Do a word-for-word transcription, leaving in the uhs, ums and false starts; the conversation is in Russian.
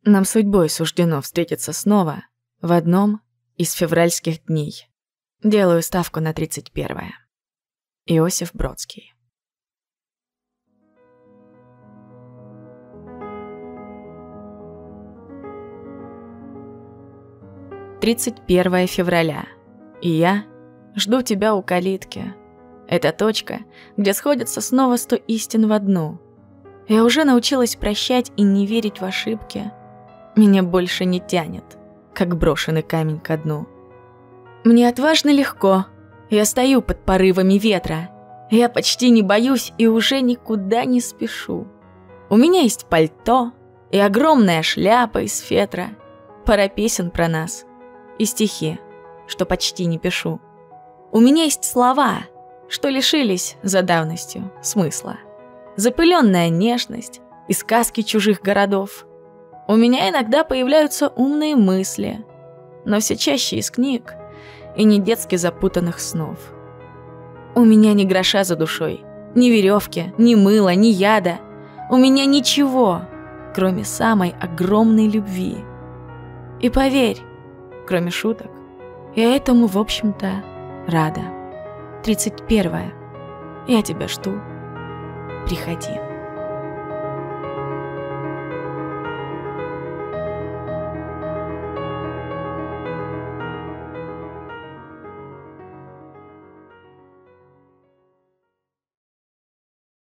Нам судьбой суждено встретиться снова в одном из февральских дней. Делаю ставку на тридцать первое. Иосиф Бродский. тридцать первое февраля. И я жду тебя у калитки. Это точка, где сходятся снова сто истин в одну. Я уже научилась прощать и не верить в ошибки. Меня больше не тянет, как брошенный камень ко дну. Мне отважно легко. Я стою под порывами ветра. Я почти не боюсь и уже никуда не спешу. У меня есть пальто и огромная шляпа из фетра, пара песен про нас и стихи, что почти не пишу. У меня есть слова, что лишились за давностью смысла. Запыленная нежность и сказки чужих городов. У меня иногда появляются умные мысли, но все чаще из книг и не детски запутанных снов. У меня ни гроша за душой, ни веревки, ни мыла, ни яда. У меня ничего, кроме самой огромной любви. И поверь, кроме шуток, я этому, в общем-то, рада. тридцать первое. Я тебя жду. Приходи.